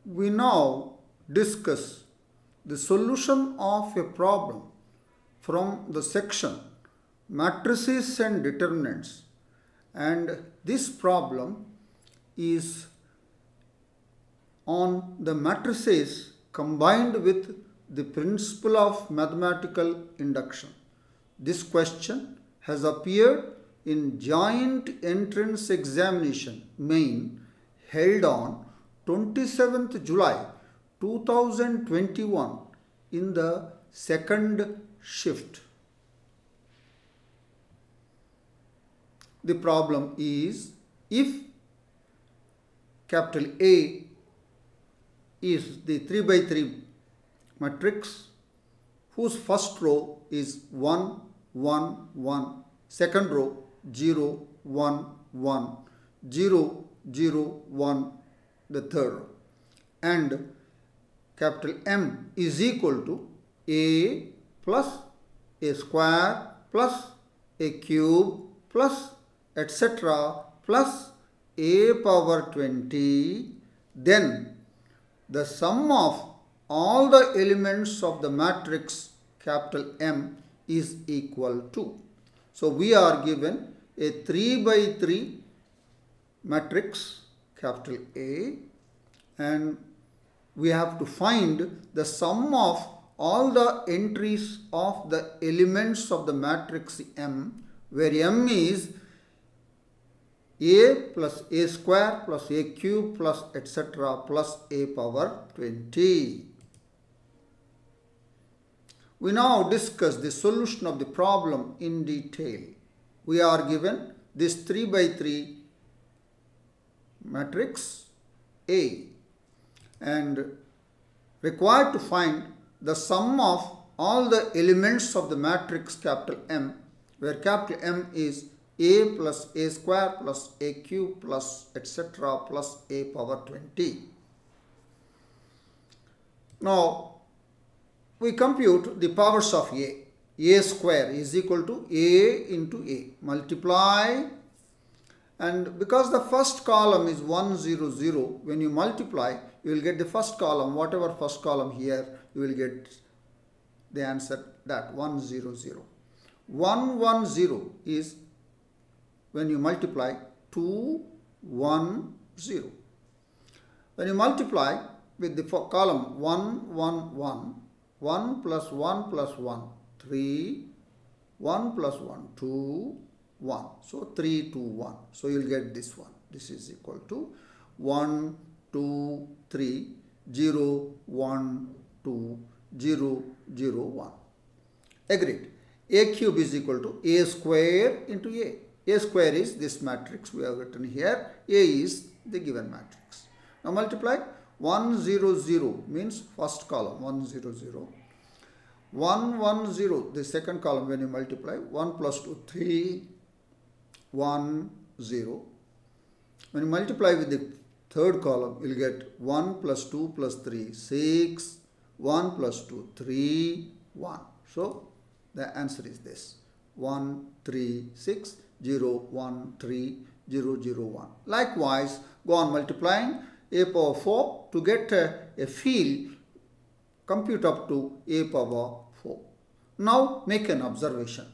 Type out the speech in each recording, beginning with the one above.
we now discuss the solution of a problem from the section matrices and determinants, and this problem is on the matrices combined with the principle of mathematical induction. This question has appeared in joint entrance examination main held on 27th July 2021 in the second shift. The problem is, if capital A is the 3 by 3 matrix whose first row is 1, 1, 1, second row 0, 1, 1, 0, 0, 1, the third row, and capital M is equal to A plus A square plus A cube plus etc. plus A power 20, then the sum of all the elements of the matrix capital M is equal to. So we are given a 3 by 3 matrix capital A, and we have to find the sum of all the entries of the elements of the matrix M, where M is A plus A square plus A cube plus etc. plus A power 20. We now discuss the solution of the problem in detail. We are given this 3 by 3 matrix A and required to find the sum of all the elements of the matrix capital M, where capital M is A plus A square plus A cube plus etc. plus A power 20. Now, we compute the powers of A. A square is equal to A into A. Multiply, and because the first column is 1, 0, 0, when you multiply, you will get the first column, whatever first column here, you will get the answer, that 1, 0, 0. 1, 1, 0 is, when you multiply, 2, 1, 0. When you multiply with the column 1, 1, 1, 1 plus 1 plus 1, 3, 1 plus 1, 2, 1. So 3, 2, 1. So you will get this one. This is equal to 1, 2, 3, 0, 1, 2, 0, 0, 1. Agreed. A cube is equal to A square into A. A square is this matrix we have written here. A is the given matrix. Now multiply 1, 0, 0 means first column 1, 0, 0. 1, 1, 0, the second column when you multiply 1 plus 2, 3, 1, 0. When you multiply with the third column, you will get 1 plus 2 plus 3, 6, 1 plus 2, 3, 1. So the answer is this, 1, 3, 6, 0, 1, 3, 0, 0, 1. Likewise, go on multiplying A power 4 to get a field, compute up to A power 4. Now make an observation.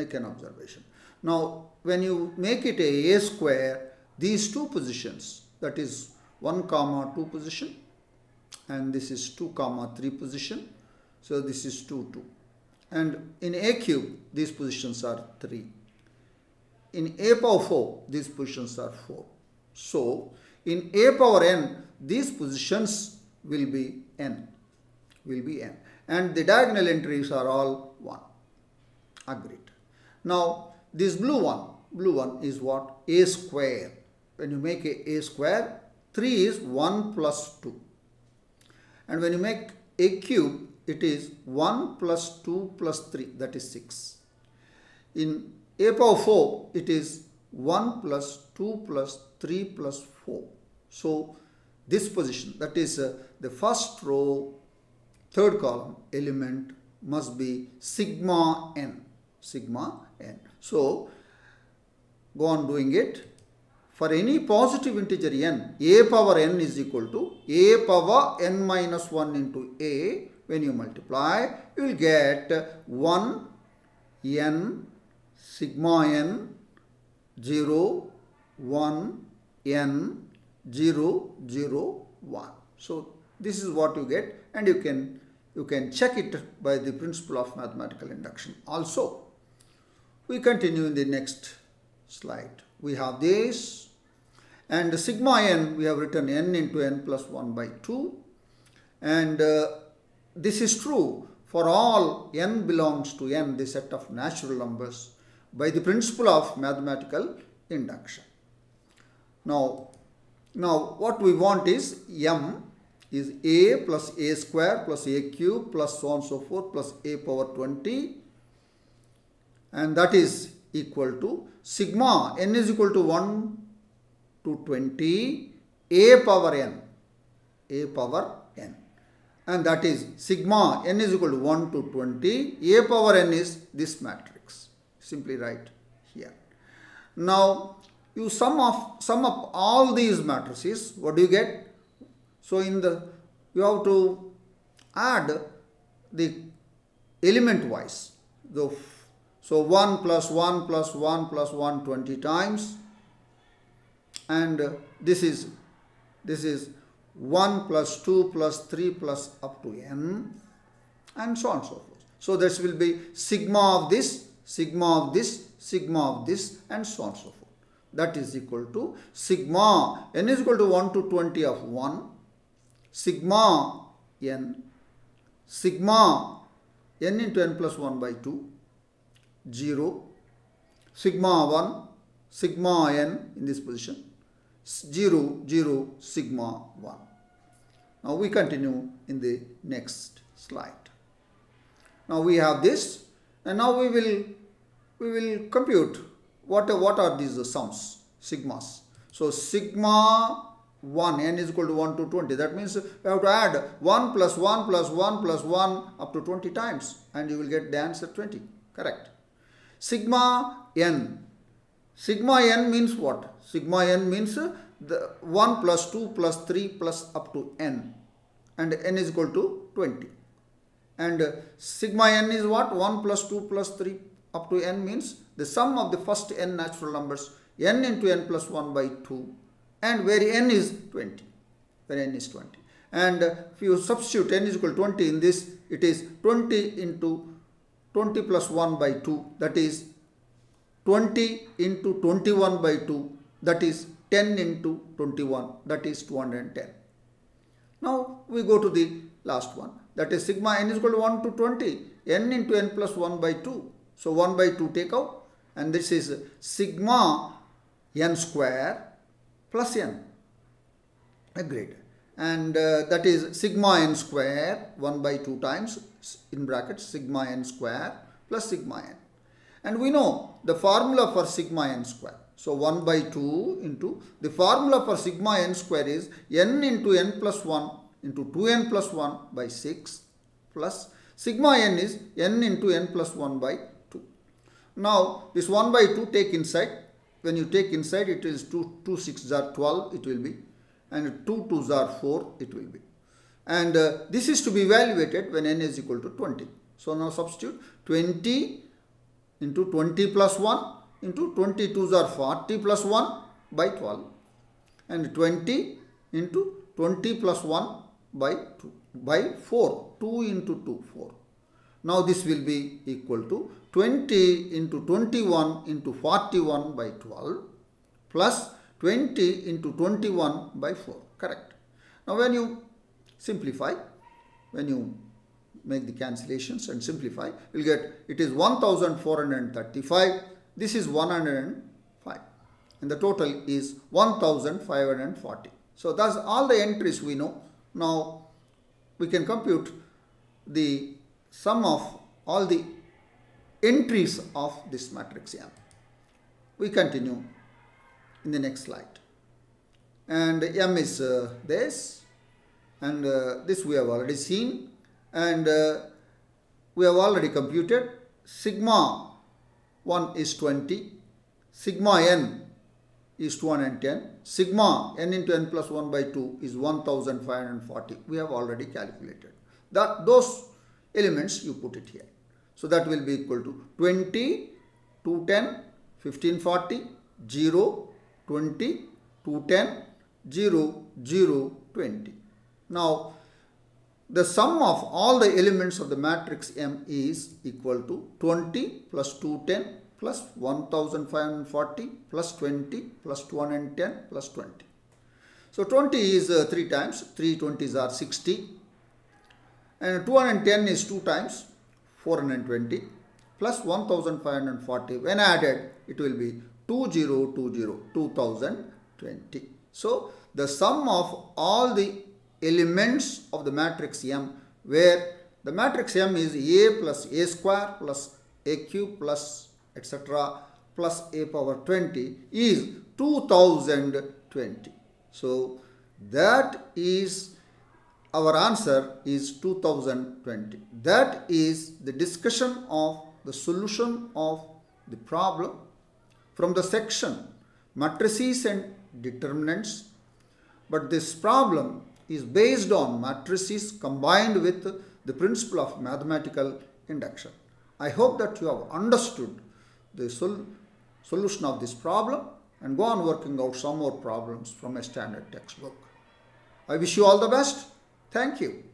Now when you make it a square, these two positions, that is 1 comma 2 position, and this is 2 comma 3 position, so this is 2, 2. And in A cube, these positions are 3. In A power 4, these positions are 4. So in A power n, these positions will be n. And the diagonal entries are all 1. Agreed. Now this blue one is what? A square. When you make a square, 3 is 1 plus 2. And when you make A cube, it is 1 plus 2 plus 3, that is 6. In A power 4, it is 1 plus 2 plus 3 plus 4. So this position, that is the first row, third column element must be sigma n. So go on doing it. for any positive integer n, a power n is equal to a power n minus 1 into a. When you multiply, you will get 1 n sigma n 0 1 n 0 0 1. So this is what you get, and you can check it by the principle of mathematical induction also. We continue in the next slide. We have this, and sigma n, we have written n into n plus 1 by 2, and this is true for all n belongs to n, the set of natural numbers, by the principle of mathematical induction. Now what we want is m is a plus a square plus a cube plus so on and so forth plus a power 20, and that is equal to sigma n is equal to 1 to 20 a power n, and that is sigma n is equal to 1 to 20 a power n is this matrix. Simply write here. Now you sum up all these matrices. What do you get? So you have to add the element wise. So 1 plus 1 plus 1 plus 1 20 times, and this is 1 plus 2 plus 3 plus up to n, and so on and so forth. So this will be sigma of this, sigma of this, sigma of this, and so on and so forth. That is equal to sigma n is equal to 1 to 20 of 1, sigma n into n plus 1 by 2, 0, sigma 1, sigma n in this position, 0, 0, sigma 1. Now we continue in the next slide. Now we have this, and now we will compute what are these sums, sigmas. So sigma 1, n is equal to 1 to 20. That means we have to add 1 plus 1 plus 1 plus 1 up to 20 times, and you will get the answer 20. Correct. Sigma n means what? Sigma n means the 1 plus 2 plus 3 plus up to n, and n is equal to 20. And sigma n is what? 1 plus 2 plus 3 up to n means the sum of the first n natural numbers, n into n plus 1 by 2, and where n is 20. And if you substitute n is equal to 20 in this, it is 20 into 20 plus 1 by 2, that is 20 into 21 by 2, that is 10 into 21, that is 210. Now we go to the last one, that is sigma n is equal to 1 to 20, n into n plus 1 by 2. So 1 by 2 take out, and this is sigma n square plus n. Agreed. And that is sigma n square 1 by 2 times in brackets sigma n square plus sigma n. And we know the formula for sigma n square. So 1 by 2 into the formula for sigma n square is n into n plus 1 into 2n plus 1 by 6 plus sigma n is n into n plus 1 by 2. Now this 1 by 2 take inside. When you take inside, it is 2 6s are 12 it will be, and 2 2s are 4 it will be. And this is to be evaluated when n is equal to 20. So now substitute 20 into 20 plus 1 into 20 2s are 40 plus 1 by 12, and 20 into 20 plus 1 by 2 by 4, 2 into 2, 4. Now this will be equal to 20 into 21 into 41 by 12 plus 20 into 21 by 4. Correct. Now when you simplify, when you make the cancellations and simplify, you will get it is 1435. This is 105, and the total is 1540. So that's all the entries we know. Now we can compute the sum of all the entries of this matrix M. We continue in the next slide, and M is this, and this we have already seen, and we have already computed. Sigma 1 is 20, sigma n is 210. Sigma n into n plus 1 by 2 is 1540. We have already calculated. Those elements you put it here. So that will be equal to 20, 210, 1540, 0, 20, 210, 0, 0, 20. Now, the sum of all the elements of the matrix M is equal to 20 plus 210 plus 1540 plus 20 plus 210 plus 20. So 20 is 3 times, 3 20s are 60, and 210 is 2 times, 420 plus 1540. When added, it will be 2020. So the sum of all the elements of the matrix M, where the matrix M is A plus A square plus A cube plus etc. plus A power 20 is 2020. So that is our answer is 2020. That is the discussion of the solution of the problem from the section matrices and determinants. But this problem is based on matrices combined with the principle of mathematical induction. I hope that you have understood the solution of this problem and go on working out some more problems from a standard textbook. I wish you all the best. Thank you.